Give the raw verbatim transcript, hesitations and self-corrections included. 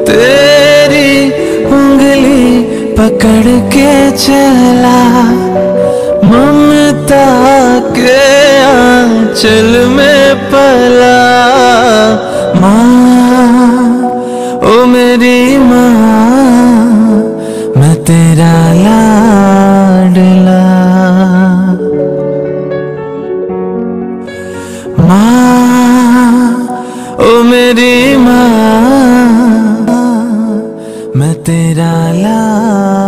तेरी उंगली पकड़ के चला, ममता के आंचल में पला। माँ ओ मेरी माँ, मैं तेरा लाडला। माँ ओ मेरी माँ, मैं तेरा लाडला।